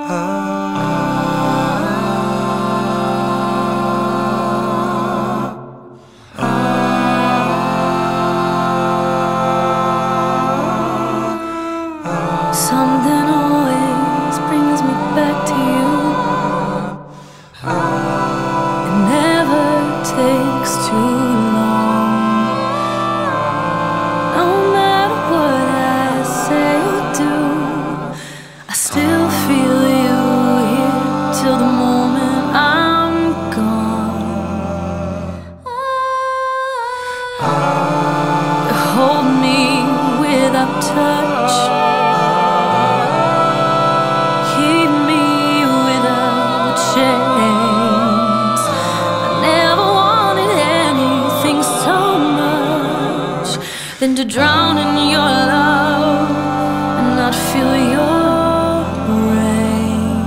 Something always brings me back to you. It never takes too long. No matter what I say or do, I still feel you here till the moment I'm gone. You hold me without touch, keep me without chains. I never wanted anything so much than to drown in your love and not feel your rain.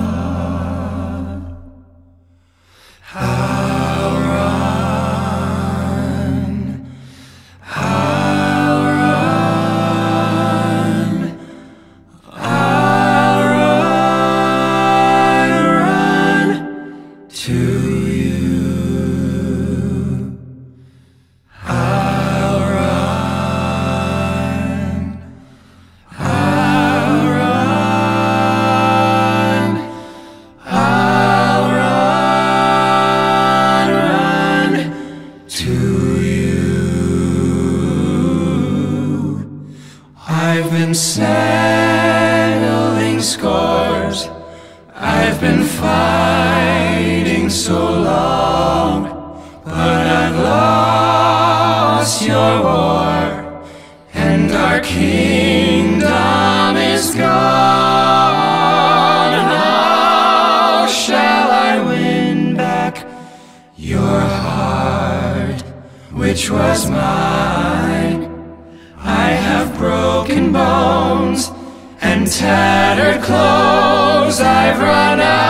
I'll run, I'll run, I'll run to you. I'll run, I'll run, I'll run to you. I've been settling scores, I've been fighting so long, but I've lost your war, and our kingdom is gone. How shall I win back your heart, which was mine? I have broken bones and tattered clothes, I've run out